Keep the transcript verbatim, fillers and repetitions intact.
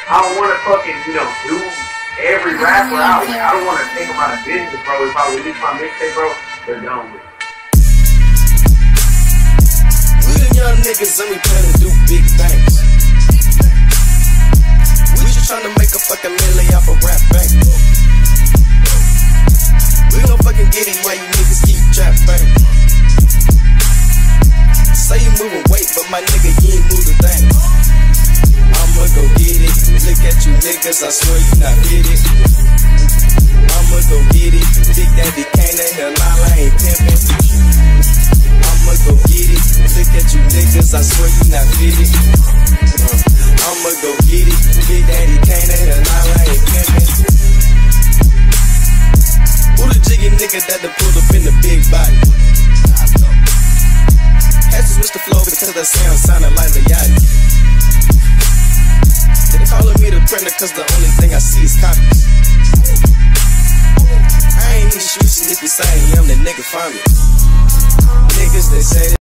I don't want to fucking, you know, do every rapper out. Like, I don't want to think about a business, bro. If I release my mixtape, bro, they're done with it. We the young niggas and we plan to do big things. We just tryna make a fucking million off a rap bank. We gon' fucking get it while you niggas keep trap bang. Say you moving weight, but my nigga, you ain't moving thing. I'ma go get it. Look at you niggas, I swear you not hit it. I'ma go get it. Big Daddy Kane and hell, I ain't pimpin'. I'ma go get it. Look at you niggas, I swear you not fit it. Uh, I'ma go get it. Big Daddy Kane and hell, I ain't pimpin'. Who the jiggy nigga that done pulled up in the big body? Had to switch the flow because that sound sounded like the yacht. They calling me the printer cause the only thing I see is copies. I ain't even shooting if you say I'm the nigga, find me. Niggas, they say